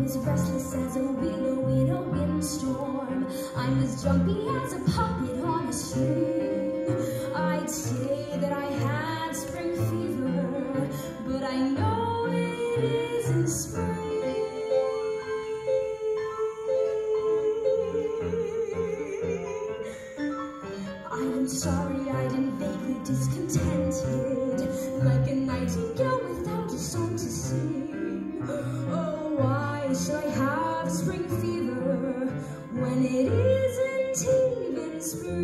as restless as a willow in a windstorm. I'm as jumpy as a puppet on a string. I'd say that I had spring fever, but I know it isn't spring. I'm sorry I'd vaguely discontented, like a nightingale without a song to sing. Oh, why should I have spring fever when it isn't even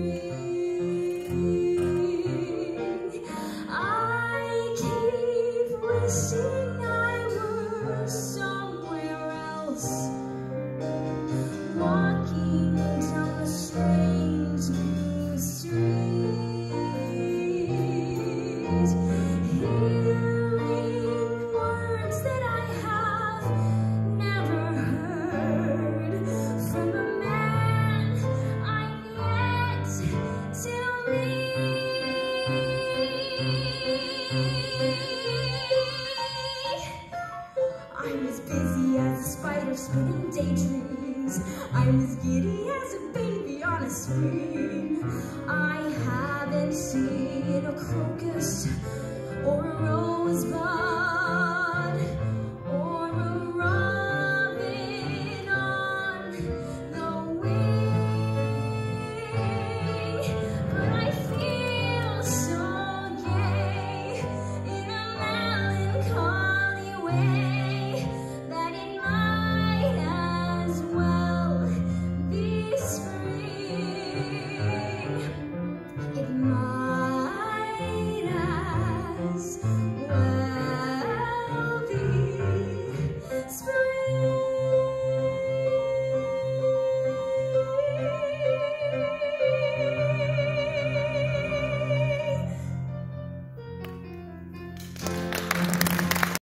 spring? I keep wishing I were somewhere else, walking down the strange new street, hearing words that I have never heard from a man I'm yet to meet. I'm as busy as a spider spinning daydreams. I'm as giddy as a baby on a swing. I haven't seen a crocus or a rosebud